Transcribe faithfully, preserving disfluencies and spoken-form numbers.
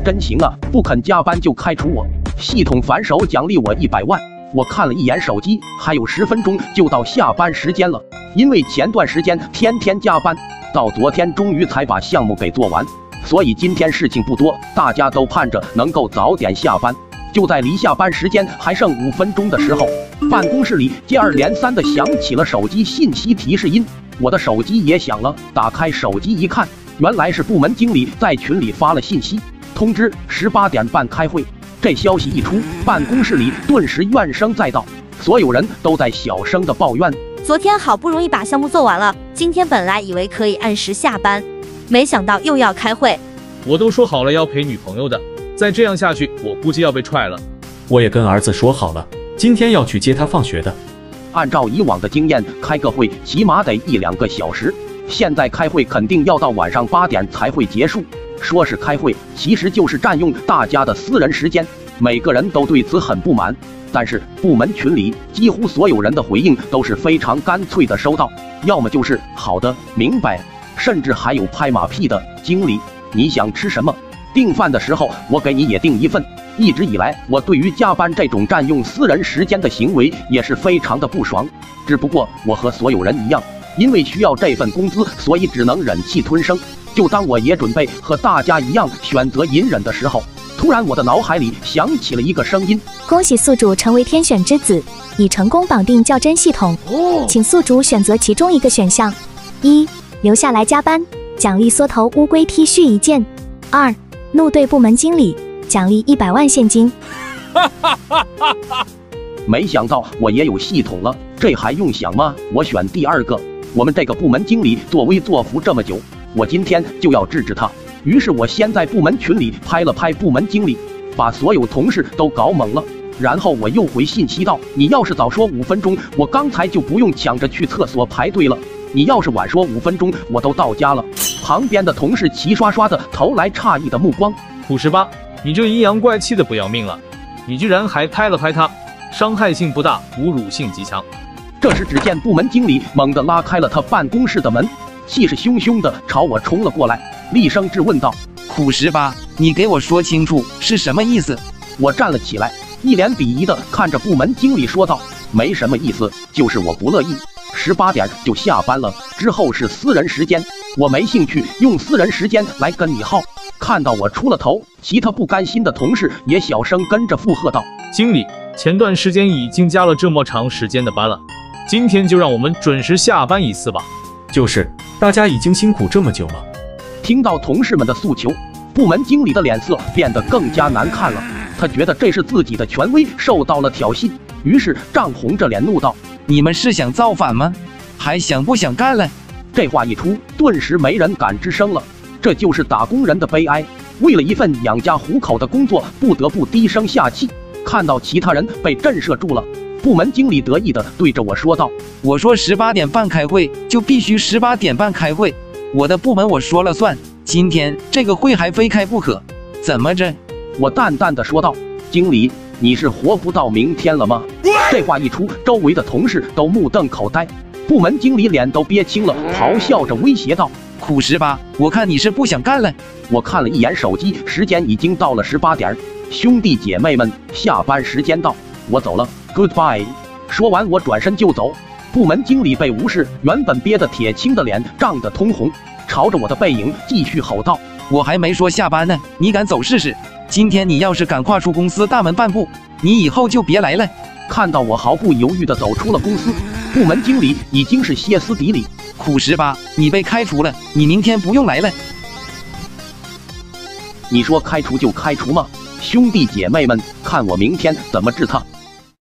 真行啊，不肯加班就开除我，系统反手奖励我一百万。我看了一眼手机，还有十分钟就到下班时间了。因为前段时间天天加班，到昨天终于才把项目给做完，所以今天事情不多，大家都盼着能够早点下班。就在离下班时间还剩五分钟的时候，办公室里接二连三的响起了手机信息提示音，我的手机也响了。打开手机一看，原来是部门经理在群里发了信息，通知十八点半开会。这消息一出，办公室里顿时怨声载道，所有人都在小声的抱怨： 昨天好不容易把项目做完了，今天本来以为可以按时下班，没想到又要开会。 我都说好了要陪女朋友的，再这样下去，我估计要被踹了。 我也跟儿子说好了，今天要去接他放学的。 按照以往的经验，开个会起码得一两个小时，现在开会肯定要到晚上八点才会结束。说是开会，其实就是占用大家的私人时间，每个人都对此很不满。但是部门群里几乎所有人的回应都是非常干脆的收到，要么就是好的，明白，甚至还有拍马屁的：经理，你想吃什么？订饭的时候我给你也订一份。一直以来，我对于加班这种占用私人时间的行为也是非常的不爽，只不过我和所有人一样，因为需要这份工资，所以只能忍气吞声。就当我也准备和大家一样选择隐忍的时候，突然我的脑海里响起了一个声音： 恭喜宿主成为天选之子，已成功绑定较真系统，请宿主选择其中一个选项：一、留下来加班，奖励缩头乌龟 T 恤一件；二、怒对部门经理，奖励一百万现金。 没想到我也有系统了，这还用想吗？我选第二个。我们这个部门经理作威作福这么久，我今天就要治治他。于是我先在部门群里拍了拍部门经理，把所有同事都搞懵了。然后我又回信息道：你要是早说五分钟，我刚才就不用抢着去厕所排队了。你要是晚说五分钟，我都到家了。旁边的同事齐刷刷的投来诧异的目光。 苦十八，你这阴阳怪气的不要命了，你居然还拍了拍他，伤害性不大，侮辱性极强。 这时只见部门经理猛地拉开了他办公室的门，气势汹汹地朝我冲了过来，厉声质问道： 苦十八，你给我说清楚是什么意思？ 我站了起来，一脸鄙夷地看着部门经理说道：没什么意思，就是我不乐意。十八点就下班了，之后是私人时间，我没兴趣用私人时间来跟你耗。看到我出了头，其他不甘心的同事也小声跟着附和道： 经理，前段时间已经加了这么长时间的班了，今天就让我们准时下班一次吧。 就是，大家已经辛苦这么久了。 听到同事们的诉求，部门经理的脸色变得更加难看了。他觉得这是自己的权威受到了挑衅，于是涨红着脸怒道： 你们是想造反吗？还想不想干了？ 这话一出，顿时没人敢吱声了。这就是打工人的悲哀，为了一份养家糊口的工作，不得不低声下气。看到其他人被震慑住了，部门经理得意地对着我说道： 我说十八点半开会，就必须十八点半开会，我的部门我说了算，今天这个会还非开不可，怎么着？ 我淡淡地说道：经理，你是活不到明天了吗？这话一出，周围的同事都目瞪口呆，部门经理脸都憋青了，咆哮着威胁道： 苦十八，我看你是不想干了。 我看了一眼手机，时间已经到了十八点，兄弟姐妹们，下班时间到，我走了 ，Goodbye。说完，我转身就走。部门经理被无视，原本憋得铁青的脸涨得通红，朝着我的背影继续吼道： 我还没说下班呢，你敢走试试？今天你要是敢跨出公司大门半步，你以后就别来了。 看到我毫不犹豫地走出了公司，部门经理已经是歇斯底里： 苦十八，你被开除了，你明天不用来了。 你说开除就开除吗？兄弟姐妹们，看我明天怎么治他！